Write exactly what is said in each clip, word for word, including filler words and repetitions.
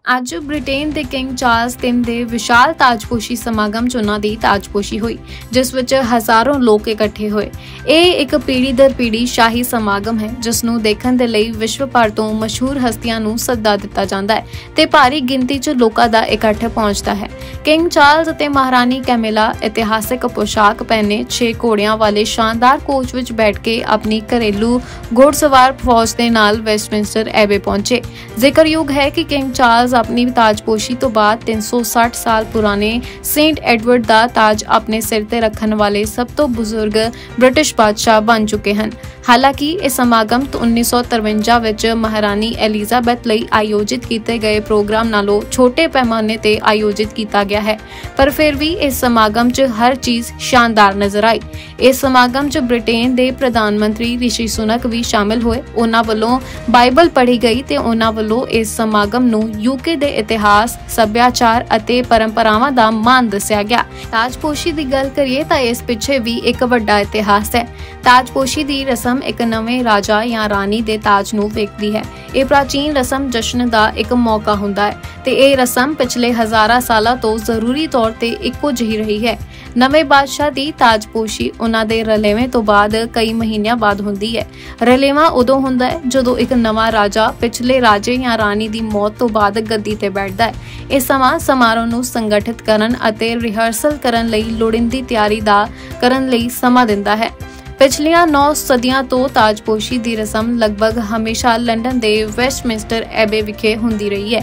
ਅੱਜ ਬ੍ਰਿਟੇਨ ਦੇ king Charles ਤਿੰਨ ਦੇ ਵਿਸ਼ਾਲ ਤਾਜਪੋਸ਼ੀ ਸਮਾਗਮ 'ਚ ਉਹਨਾਂ ਦੀ ਤਾਜਪੋਸ਼ੀ ਹੋਈ, ਜਿਸ ਵਿੱਚ ਹਜ਼ਾਰਾਂ ਲੋਕ ਇਕੱਠੇ ਹੋਏ। ਇਹ ਇੱਕ ਪੀੜ੍ਹੀ ਦਰ ਪੀੜ੍ਹੀ ਸ਼ਾਹੀ ਸਮਾਗਮ ਹੈ, ਜਿਸ ਨੂੰ ਦੇਖਣ ਦੇ ਲਈ ਵਿਸ਼ਵ ਭਰ ਤੋਂ ਮਸ਼ਹੂਰ ਹਸਤੀਆਂ ਨੂੰ ਸੱਦਾ ਦਿੱਤਾ ਜਾਂਦਾ ਹੈ ਤੇ ਭਾਰੀ ਗਿਣਤੀ 'ਚ ਲੋਕਾਂ ਦਾ ਇਕੱਠ ਪਹੁੰਚਦਾ ਹੈ। ਕਿੰਗ ਚਾਰਲਸ ਅਤੇ ਮਹਾਰਾਣੀ ਕੈਮਿਲਾ ਇਤਿਹਾਸਕ ਪੋਸ਼ਾਕ ਪਹਿਨੇ ਛੇ ਘੋੜਿਆਂ ਵਾਲੇ ਸ਼ਾਨਦਾਰ ਕੋਚ ਵਿੱਚ ਬੈਠ ਕੇ ਆਪਣੀ ਘਰੇਲੂ ਘੋੜਸਵਾਰ ਫੌਜ ਦੇ ਨਾਲ ਵੈਸਟਮਿੰਸਟਰ ਐਬੇ ਪਹੁੰਚੇ। ਜ਼ਿਕਰਯੋਗ ਹੈ ਕਿ ਕਿੰਗ ਚਾਰਲਸ अपनी ताजपोशी तो बाद तीन सौ साठ साल पुराने सेंट एडवर्ड दा ताज अपने सिर ते रखन वाले सब तो बुजुर्ग ब्रिटिश बादशाह बन चुके हैं। हालांकि इस समागम तो उन्नीस सौ तिरवंजा विच महारानी एलिजाबेथ लई आयोजित किए गए प्रोग्राम नालों छोटे पैमाने ते आयोजित किया गया है, पर फिर भी इस समागम च हर चीज शानदार नजर आई। इस समागम च ब्रिटेन के प्रधानमंत्री ऋषि सुनक भी शामिल हुए। उन्हां वल्लों बाइबल पढ़ी गई ते उन्हां वल्लों इस समागम नूं यूके दे इतिहास, सभ्याचार अते परंपरावां दा मान दस्सिया गया। ताजपोशी दी गल करिए तां इस पिछे भी एक वड्डा इतिहास है। ताजपोशी दी रस्म एक नवे राजा या रानी दे ताज नूं वेखदी है। ਇਹ प्राचीन रस्म जश्न ਦਾ ਇੱਕ ਮੌਕਾ ਹੁੰਦਾ ਹੈ ਤੇ ਇਹ ਰਸਮ ਪਿਛਲੇ ਹਜ਼ਾਰਾਂ ਸਾਲਾਂ ਤੋਂ ਜ਼ਰੂਰੀ ਤੌਰ ਤੇ ਇੱਕੋ ਜਿਹੀ ਰਹੀ ਹੈ। ਨਵੇਂ ਬਾਦਸ਼ਾਹ ਦੀ ਤਾਜਪੋਸ਼ੀ ਉਹਨਾਂ ਦੇ ਰਲੇਵੇਂ ਤੋਂ ਬਾਅਦ ਕਈ ਮਹੀਨਿਆਂ ਬਾਅਦ ਹੁੰਦੀ ਹੈ। ਰਲੇਵਾਂ ਉਦੋਂ ਹੁੰਦਾ ਹੈ ਜਦੋਂ ਇੱਕ ਨਵਾਂ ਰਾਜਾ ਪਿਛਲੇ ਰਾਜੇ ਜਾਂ ਰਾਣੀ ਦੀ ਮੌਤ ਤੋਂ ਬਾਅਦ ਗੱਦੀ ਤੇ ਬੈਠਦਾ ਹੈ। ਇਹ ਸਮਾਂ ਸਮਾਰੋਹ ਨੂੰ ਸੰਗਠਿਤ ਕਰਨ ਅਤੇ ਰਿਹਰਸਲ ਕਰਨ ਲਈ ਲੋੜੀਂਦੀ ਤਿਆਰੀ ਦਾ ਕਰਨ ਲਈ ਸਮਾਂ ਦਿੰਦਾ ਹੈ। पिछलियां नौ सदियां तो ताजपोशी दी रस्म लगभग हमेशा लंडन दे वेस्टमिंस्टर एबे विखे हुंदी रही है।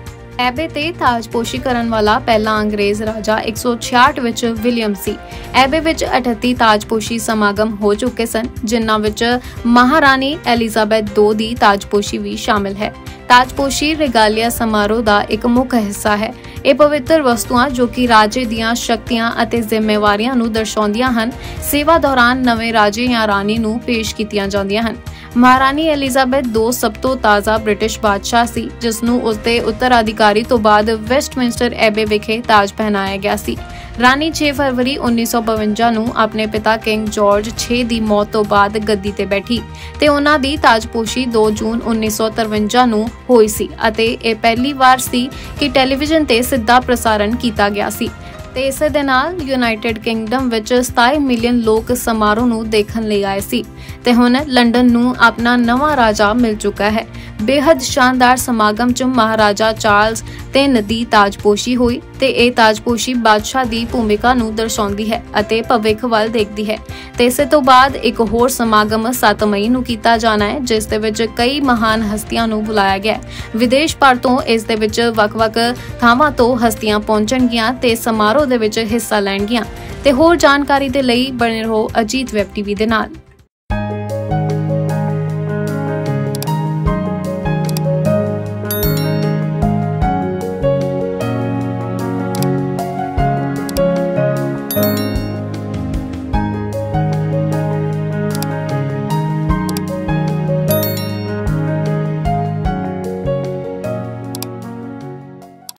एबे ते ताजपोशी करन वाला पहला अंग्रेज राजा एक सौ छियाठ विच विलियम सी। एबे विच अठत्ती ताजपोशी समागम हो चुके सन, जिन्हां विच महारानी एलिजाबेथ दो दी ताजपोशी भी शामिल है। ताजपोशी रिगालिया समारोह का एक मुख्य हिस्सा है। ਇਹ ਪਵਿੱਤਰ ਵਸਤੂਆਂ ਜੋ ਕਿ ਰਾਜੇ ਦੀਆਂ ਸ਼ਕਤੀਆਂ ਅਤੇ ਜ਼ਿੰਮੇਵਾਰੀਆਂ ਨੂੰ ਦਰਸਾਉਂਦੀਆਂ ਹਨ, ਸੇਵਾ ਦੌਰਾਨ ਨਵੇਂ ਰਾਜੇ ਜਾਂ ਰਾਣੀ ਨੂੰ ਪੇਸ਼ ਕੀਤੀਆਂ ਜਾਂਦੀਆਂ ਹਨ। ਮਹਾਰਾਣੀ ਐਲਿਜ਼ਾਬੈਥ ਦੋ ਸਭ ਤੋਂ ਤਾਜ਼ਾ ਬ੍ਰਿਟਿਸ਼ ਬਾਦਸ਼ਾਹ ਸੀ, ਜਿਸ ਨੂੰ ਉਸਦੇ ਉੱਤਰਾਧਿਕਾਰੀ ਤੋਂ ਬਾਅਦ ਵੈਸਟਮਿੰਸਟਰ ਐਬੇ ਵਿਖੇ ਤਾਜ ਪਹਿਨਾਇਆ ਗਿਆ ਸੀ। ਰਾਣੀ ਛੇ ਫਰਵਰੀ ਉੱਨੀ ਸੌ ਬਵੰਜਾ ਨੂੰ ਆਪਣੇ ਪਿਤਾ ਕਿੰਗ ਜਾਰਜ ਛੇ ਦੀ ਮੌਤ ਤੋਂ ਬਾਅਦ ਗੱਦੀ ਤੇ ਬੈਠੀ ਤੇ ਉਹਨਾਂ ਦੀ ਤਾਜਪੋਸ਼ੀ ਦੋ ਜੂਨ ਉੱਨੀ ਸੌ ਤਿਰਵੰਜਾ ਨੂੰ ਹੋਈ ਸੀ ਅਤੇ ਇਹ ਪਹਿਲੀ ਵਾਰ ਸੀ ਕਿ ਟੈਲੀਵਿਜ਼ਨ ਤੇ ਸਿੱਧਾ ਪ੍ਰਸਾਰਣ ਕੀਤਾ ਗਿਆ ਸੀ ਤੇ ਇਸੇ ਦੇ ਨਾਲ ਯੂਨਾਈਟਿਡ ਕਿੰਗਡਮ ਵਿੱਚ ਸਤਾਈ ਮਿਲੀਅਨ ਲੋਕ ਸਮਾਰੋਹ ਨੂੰ ਦੇਖਣ ਲਈ ਆਏ ਸੀ ਤੇ ਹੁਣ ਲੰਡਨ ਨੂੰ ਆਪਣਾ ਨਵਾਂ ਰਾਜਾ ਮਿਲ ਚੁੱਕਾ ਹੈ। बेहद शानदार समागम च महाराजा चार्ल्स तीन दी ताजपोशी हुई ते ਇਹ ਤਾਜਪੋਸ਼ੀ ਬਾਦਸ਼ਾਹ ਦੀ ਭੂਮਿਕਾ ਨੂੰ ਦਰਸਾਉਂਦੀ ਹੈ ਅਤੇ ਭਵਿੱਖ ਵੱਲ ਦੇਖਦੀ ਹੈ ਤੇ ਇਸੇ ਤੋਂ ਬਾਅਦ ਇੱਕ ਹੋਰ ਸਮਾਗਮ ਸੱਤ ਮਈ ਨੂੰ ਕੀਤਾ ਜਾਣਾ ਹੈ, ਜਿਸ ਦੇ ਵਿੱਚ ਕਈ ਮਹਾਨ ਹਸਤੀਆਂ ਨੂੰ ਬੁਲਾਇਆ ਗਿਆ ਹੈ। ਵਿਦੇਸ਼ ਭਰ ਤੋਂ ਇਸ ਦੇ ਵਿੱਚ ਵੱਖ-ਵੱਖ ਥਾਵਾਂ ਤੋਂ ਹਸਤੀਆਂ ਪਹੁੰਚਣਗੀਆਂ ਤੇ ਸਮਾਰੋਹ ਦੇ ਵਿੱਚ ਹਿੱਸਾ ਲੈਣਗੀਆਂ ਤੇ ਹੋਰ ਜਾਣਕਾਰੀ ਦੇ ਲਈ ਬਣੇ ਰਹੋ ਅਜੀਤ ਵੈਬ ਟੀਵੀ ਦੇ ਨਾਲ।